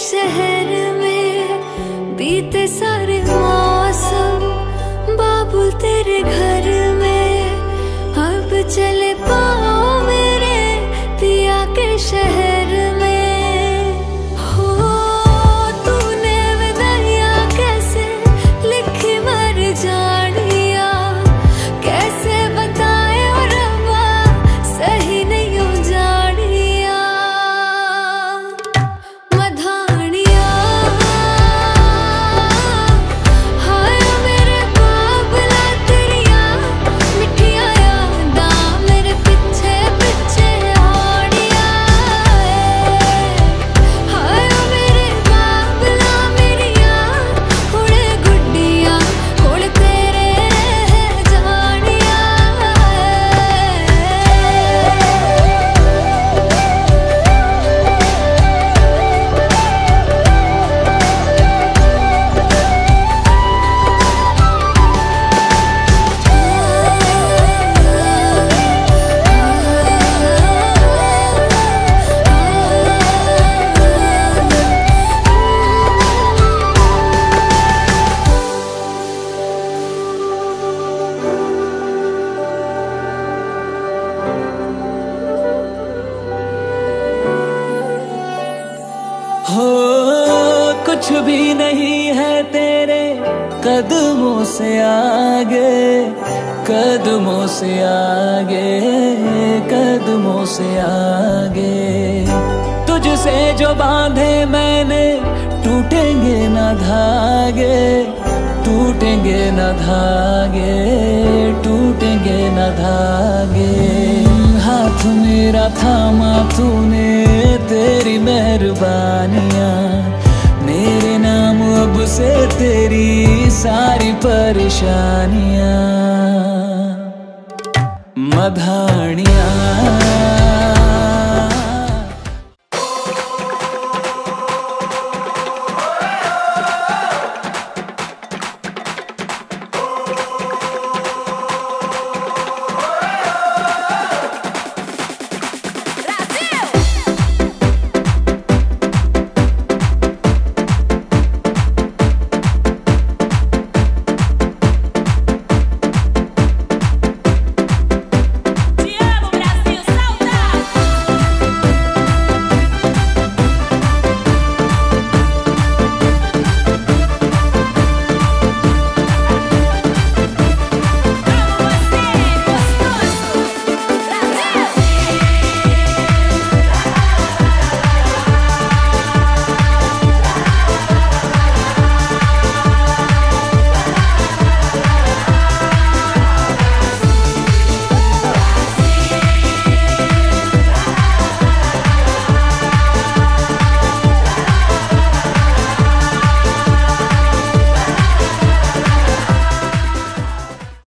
शहर में बीते सारे मौसम, बाबुल तेरे घर में अब चले पाओ मेरे पिया के शहर में। हो तूने विदाइया कैसे लिखी मर जानिया, कैसे बताए और रब्बा सही नहीं हो जानिया। मधानिया हाय मेरे बाबला तेरिया मिठिया यादा मेरे पिछे पिछे आड़िया। हाय मेरे बाबला मेरिया हुणे गुड्डिया हुण तेरे जानिया। हो कुछ भी नहीं है तेरे कदमों से आगे, कदमों से आगे, कदमों से आगे। तुझसे जो बांधे मैंने टूटेंगे न धागे, टूटेंगे न धागे, टूटेंगे न धागे। हाथ मेरा थामा तूने तेरी मेहरबानियां, मेरे नाम अब से तेरी सारी परेशानियां। मधा